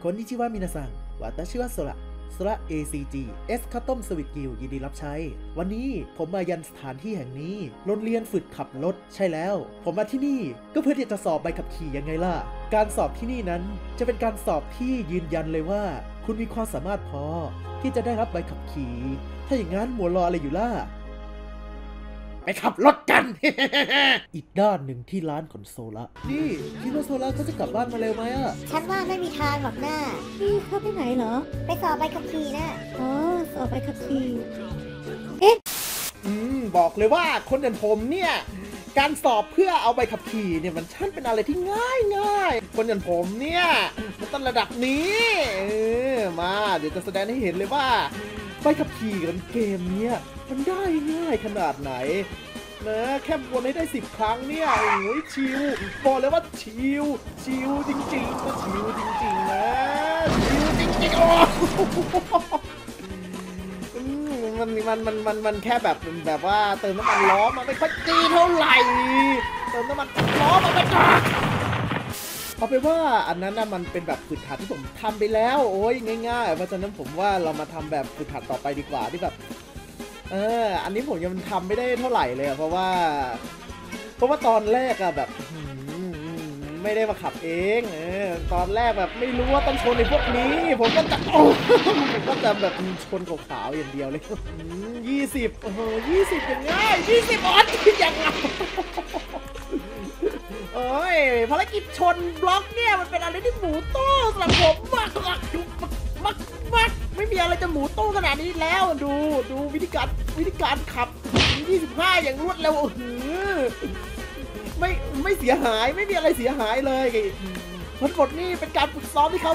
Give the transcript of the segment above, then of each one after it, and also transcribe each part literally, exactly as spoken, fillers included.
คนนิชิวะมินาซังวาตาชิวะโซระโซระ เอ ซี จี เอส คัตตอมสวิตกิลยินดีรับใช้วันนี้ผมมายันสถานที่แห่งนี้โรงเรียนฝึกขับรถใช่แล้วผมมาที่นี่ก็เพื่อที่จะสอบใบขับขี่ยังไงล่ะการสอบที่นี่นั้นจะเป็นการสอบที่ยืนยันเลยว่าคุณมีความสามารถพอที่จะได้รับใบขับขี่ถ้าอย่างนั้นมัวรออะไรอยู่ล่ะไปขับรถกัน อีกด้านหนึ่งที่ร้านของโซล่านี่คิดว่าโซล่าเขาจะกลับบ้านมาเร็วไหมอ่ะฉันว่าไม่มีทางหรอกหน้าพี่เข้าไปไหนเหรอไปสอบใบขับขี่นะอ๋อสอบใบขับขี่เอ๊ะอืมบอกเลยว่าคนอย่างผมเนี่ยการสอบเพื่อเอาใบขับขี่เนี่ยมันช่างเป็นอะไรที่ง่ายง่ายคนอย่างผมเนี่ยมันต้องระดับนี้เออมาเดี๋ยวจะแสดงให้เห็นเลยว่าใบขับขี่กับเกมเนี้ยมันได้ง่ายขนาดไหนนะแค่วนให้ได้สิบครั้งเนี่ยโอ้ยชิวบอกเลยว่าชิวชิวจริงๆก็ชิวจริงๆนะชิวจริงๆโอ้มันมันมันมันมันแค่แบบแบบว่าเติมน้ำมันล้อมันไม่ค่อยดีเท่าไหร่เติมน้ำมันล้อมันไม่ดีเอาไปว่าอันนั้นน่ะมันเป็นแบบฝึกหัดที่ผมทำไปแล้วโอ้ยง่ายๆเพราะฉะนั้นผมว่าเรามาทำแบบฝึกหัดต่อไปดีกว่าที่แบบเอออันนี้ผมยังทำไม่ได้เท่าไหร่เลยเพราะว่าเพราะว่าตอนแรกอะแบบไม่ได้มาขับเองเออตอนแรกแบบไม่รู้ว่าต้องชนในพวกนี้ผมก็จะโอ้ผมก็จะแบบชนขาวๆอย่างเดียวเลยยี่สิบโอ้โหยี่สิบอย่างง่ายยี่สิบออดอย่างง่ายเอ้ยภารกิจชนบล็อกเนี่ยมันเป็นอะไรที่หมูตู้สำหรับผมมากมากมากมากไม่มีอะไรจะหมูตู้ขนาดนี้แล้วดูดูวิธีการวิธีการขับยี่สิบห้าอย่างรวดเร็วโอ้โหไม่ไม่เสียหายไม่มีอะไรเสียหายเลยทั้งหมดนี่เป็นการฝึกซ้อมที่เขา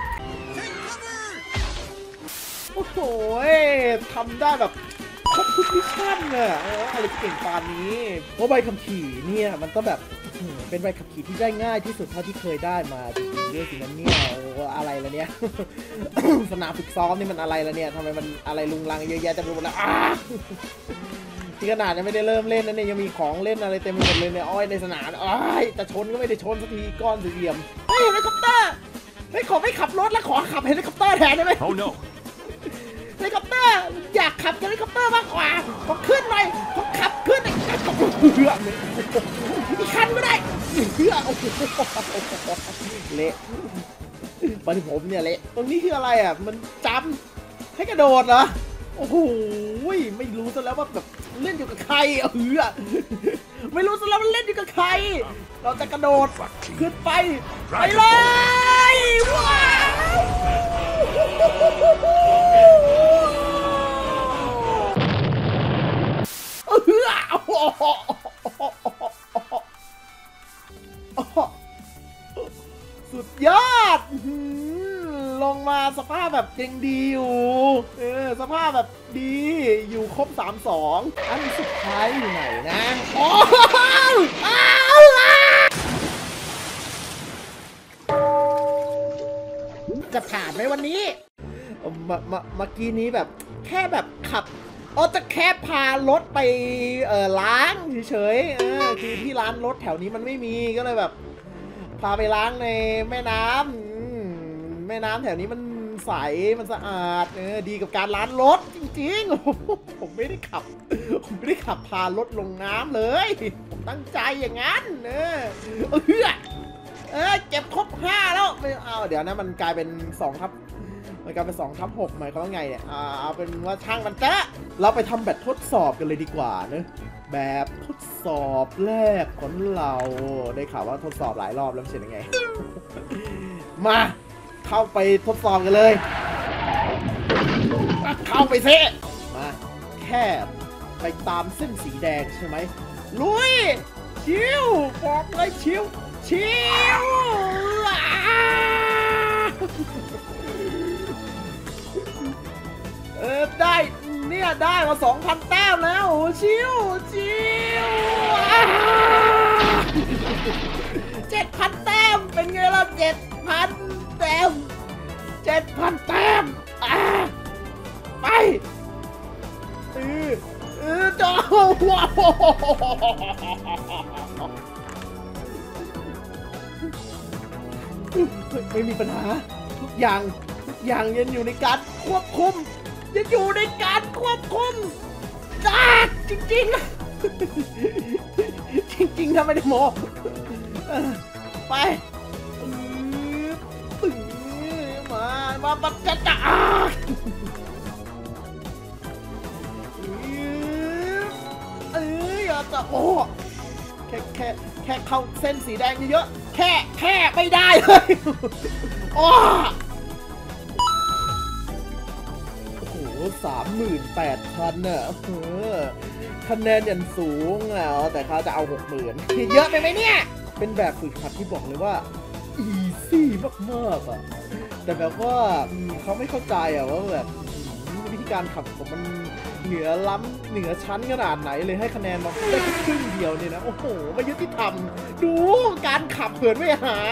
โอ้โหทำได้แบบครบทุกมิชชั่นอะอะไรเก่งปานนี้เพราะใบขับขี่เนี่ยมันก็แบบเป็นใบขับขี่ที่ได้ง่ายที่สุดเท่าที่เคยได้มาจริงๆด้วยสินั้นเนี่ยอะไรละเนี่ย สนามฝึกซ้อมนี่มันอะไรละเนี่ยทำไมมันอะไรลุงลังเยอะแยะจะไปหมดแล้วที่ขนาดยังไม่ได้เริ่มเล่นนั่นเนี่ยยังมีของเล่นอะไรเต็มไปหมดเลยเนี่ยอ้อยในสนามอ้อยแต่ชนก็ไม่ได้ชนสักทีก้อนสี่เหลี่ยมเฮ้ยเฮลิคอปเตอร์เฮ้ยขอไม่ขับรถแล้วขอขับเฮลิคอปเตอร์แทนได้ไหม Oh no เฮลิคอปเตอร์อยากขับเฮลิคอปเตอร์มากกว่าขอขึ้นหน่อยขอขับขึ้นหน่อยเหืออีกคันไม่ได้เหือโอ้โหเละปฏิผมเนี่ยเละตรงนี้คืออะไรอ่ะมันจำให้กระโดดเหรอโอ้โหไม่รู้ซะแล้วว่าแบบเล่นอยู่กับใครเหือไม่รู้ซะแล้วมันเล่นอยู่กับใครเราจะกระโดดขึ้นไปไปเลยว้าวเหือสุดยอดลงมาสภาพแบบยังดีอยู่เออสภาพแบบดีอยู่ครบสามสองอันสุดท้ายอยู่ไหนนะโอ้จะผ่านไหมวันนี้มามาเมื่อกี้นี้แบบแค่แบบขับอ๋อจะแค่พารถไปเออล้างเฉยๆเออคือที่ร้านรถแถวนี้มันไม่มีก็เลยแบบพาไปล้างในแม่น้ำแม่น้ำแถวนี้มันใสมันสะอาดเออดีกับการล้างรถจริงๆผมไม่ได้ขับผมไม่ได้ขับพารถลงน้ำเลยผมตั้งใจอย่างนั้นเออเออเออเก็บครบห้าแล้วไม่เอาเดี๋ยวนะมันกลายเป็นสองทับมันกลายเป็นสองทับหกหมายความว่าไงเนี่ยเอาเป็นว่าช่างมันเถอะเราไปทำแบบทดสอบกันเลยดีกว่าเนอะแบบทดสอบแรกของเราได้ข่าวว่าทดสอบหลายรอบแล้วไม่ใช่ยังไง มาเข้าไปทดสอบกันเลยเข้าไปซิมาแค่ไปตามเส้นสีแดงใช่ไหมลุยชิวบอกเลยชิวชิวเออได้เนี่ยได้มา สองพัน แต้มแล้วชิวชิว เจ็ดพัน แต้มเป็นไงล่ะ เจ็ดพัน แต้ม เจ็ดพัน แต้มไปเออเออจ้าว้าวไม่มีปัญหาอย่างทุกอย่างยังอยู่ในการควบคุมยังอยู่ในการควบคุมจ้าจริงๆ จริงๆถ้าไม่ได้โมไปตึงมามาบักจะจ้าเอ้ยอย่าจะโอ้แค่แค่แค่เข้าเส้นสีแดงเยอะๆแค่แค่ไม่ได้เลยโอ้โหสามหมื่นแปดพันน่ะเออคะแนนยันสูงอ่ะแต่เขาจะเอาหกหมื่นเยอะไปไหมเนี่ยเป็นแบบฝึกหัดที่บอกเลยว่าอีซี่มากๆอ่ะแต่แบบว่าเขาไม่เข้าใจอ่ะว่าแบบวิธีการขับผมมันเหนือล้ำเหนือชั้นขนาดไหนเลยให้คะแนนมาได้แค่ครึ่งเดียวเนี่ยนะโอ้โหไม่ยุติธรรมดูการขับเผินไม่หา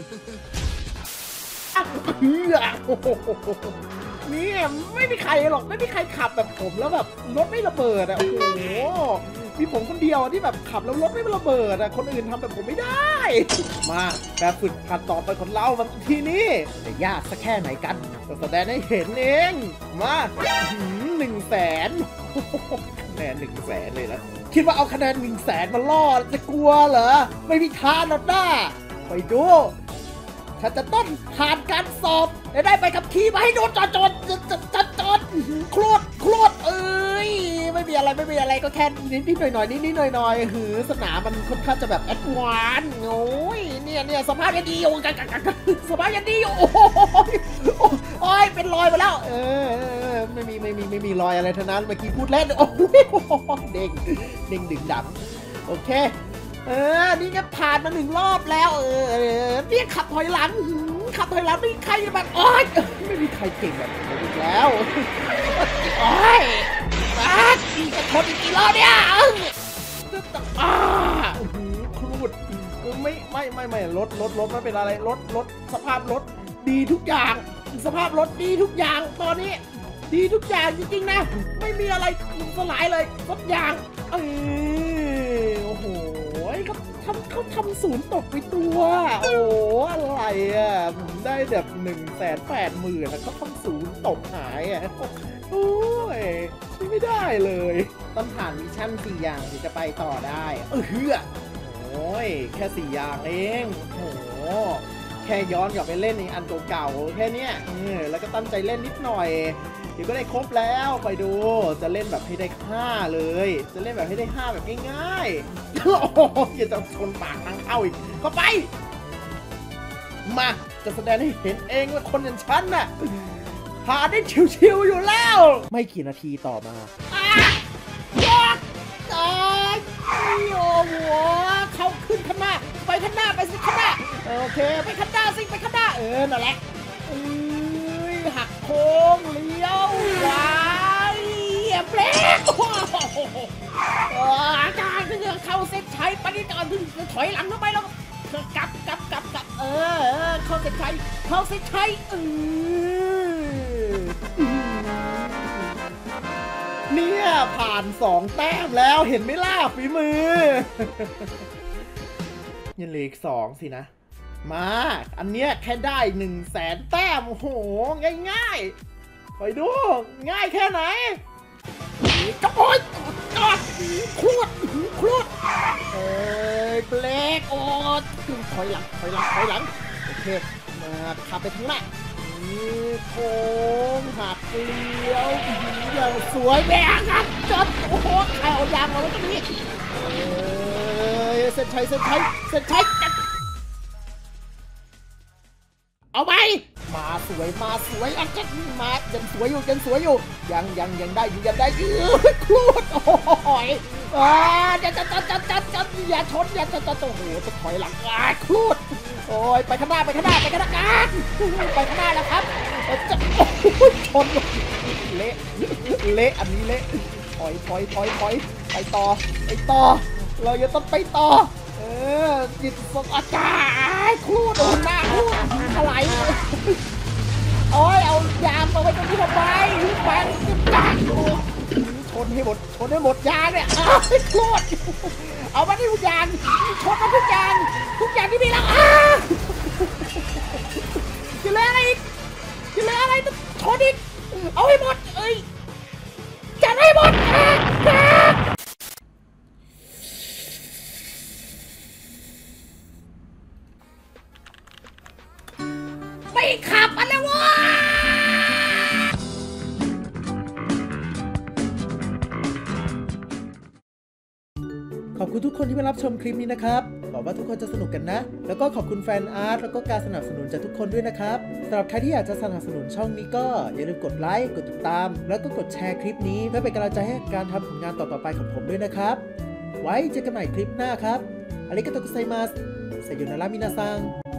เฮือนี่ไม่มีใครหรอกไม่มีใครขับแบบผมแล้วแบบรถไม่ระเบิดอ่ะโอ้โหมีผมคนเดียวที่แบบขับแล้วรถไม่ระเบิดอ่ะคนอื่นทำแบบผมไม่ได้มาแบบฝึกหัดต่อไปคนเรามันทีนี้จะยากสักแค่ไหนกันจะแสดงให้เห็นเองมาหนึ่งแสนคะแนนหนึ่งแสนเลยนะคิดว่าเอาคะแนนหนึ่งแสนมาล่อจะกลัวเหรอไม่มีทางหรอกนะไปดูถ้าจะต้องผ่านการสอบได้ไปขับขี่มาให้โดนจอดจอดจอดจอดจอดคลวดคลวดเอ้ยไม่มีอะไรไม่มีอะไรก็แค่นิดนิดหน่อยหน่อยนิดนิดหน่อยหน่อยหือสนามมันค่อนข้างจะแบบแอดวานซ์โอ้ยเนี่ยเนี่ยสภาพยังดีอยู่กันกันสภาพยังดีอยู่โอ้ยโอ้ยเป็นรอยไปแล้วเออไม่มีไม่มีไม่มีรอยอะไรทั้งนั้นเมื่อกี้พูดเล่นโอ้ยเด้งเด้งดึงดังโอเคเออนี่ก็ผ่านมาหนึ่งรอบแล้วเออเนี่ยขับถอยหลังขับถอยหลังไม่มีใครแบบโอ๊ยไม่มีใครเก่งแบบผมอีกแล้วโอ๊ยมาดีจะทนอีกกี่รอบเนี่ยอ่าครูดไม่ไม่ไม่ไม่รถรถรถไม่เป็นอะไรรถรถสภาพรถดีทุกอย่างสภาพรถดีทุกอย่างตอนนี้ดีทุกอย่างจริงๆนะไม่มีอะไรสลายเลยทุกอย่างเออโอ้โหเขาทำเขาทำศูนย์ตกไปตัวโอ้อะไรอ่ะผมได้แบบหนึ่งแสนแปดหมื่นแล้วเขาทำศูนย์ตกหายอ่ะโอ้ยไม่ได้เลยต้องผ่านมิชชั่นสี่อย่างถึงจะไปต่อได้เออเฮือโอ้ยแค่สี่อย่างเองโอ้โหแค่ย้อนกลับไปเล่นในอันเก่าๆแค่นี้เออแล้วก็ตั้งใจเล่นนิดหน่อยเดี๋ยวก็ได้ครบแล้วไปดูจะเล่นแบบให้ได้ห้าเลยจะเล่นแบบให้ได้ห้าแบบง่ายๆโอ้โหอย่าจะชนปากทางเข้าอีกเข้าไปมาจะแสดงให้เห็นเองว่าคนอย่างฉันน่ะหาได้ชิวๆอยู่แล้วไม่กี่นาทีต่อมาอ้าวตายโอ้โหเขาขึ้นข้างหน้าไปข้างหน้าไปสิข้างหน้าโอเคไปข้างหน้าสิไปข้างหน้าเออนั่นแหละหักโค้งเลี้ยวขวาเบรกอาการก็ยังเข้าเส้นชัยไปนี่ก่อนถึงถอยหลังเข้าไปแล้วกลับกลับกลับกลับเออเข้าเส้นชัยเข้าเส้นชัยเออเนี่ยผ่านสองแต้มแล้วเห็นไหมล่ะฝีมือยังเหลืออีกสองสินะมาอันเนี้ยแค่ได้หนึ่งแสนแต้มโอ้โหง่ายๆไปดูง่ายแค่ไหนก็โอ๊ยจอดครูดครูดเอ้ยเบรกโอ้ถอยหลังถอยหลังถอยหลังโอเคมาขับไปข้างหน้าโค้งหักเลี้ยวอย่างสวยแบงครับจอดโอ้โหใครเอายางมาไว้ตรงนี้เอ้ยเส้นชัยเส้นชัยเส้นชัยเอาไปมาสวยมาสวยอ่ะจะมายังสวยอยู่ยังสวยอยู่ยังยังยังได้อยู่ยังได้อยู่ครูดโอ้ยอ่าจะจะจะจะจะจะอย่าชนอย่าจะจะโอ้โหจะถอยหลังอ่าครูดโอ้ยไปข้างหน้าไปข้างหน้าไปข้างหน้ากันไปข้างหน้าแล้วครับจะชนเละเละอันนี้เละถอยถอยถอยถอยไปต่อไปต่อเราจะต้องไปต่อเออจิตสกอาจารย์ครูโดนหน้าครูอะไรโอ้ยเอายางมาไว้ตรงนี้ทำไมแฟนจังชนให้หมดชนให้หมดยางเนี่ยอ้าวครูเอามาที่ทุกอย่างชนมาทุกอย่างทุกอย่างที่มีแล้วอ้าจะเล่นอะไรอีกให้หมดเอ้ยจัดให้หมดไม่ขับมันเลยวะขอบคุณทุกคนที่มารับชมคลิปนี้นะครับหวังว่าทุกคนจะสนุกกันนะแล้วก็ขอบคุณแฟนอาร์ตแล้วก็การสนับสนุนจากทุกคนด้วยนะครับสำหรับใครที่อยากจะสนับสนุนช่องนี้ก็อย่าลืมกดไลค์กดติดตามแล้วก็กดแชร์คลิปนี้เพื่อเป็นกำลังใจให้การทำผลงานต่อๆไปของผมด้วยนะครับไว้เจอกันใหม่คลิปหน้าครับอาริกาโตกุไซมัสไซโยนารามินาซัง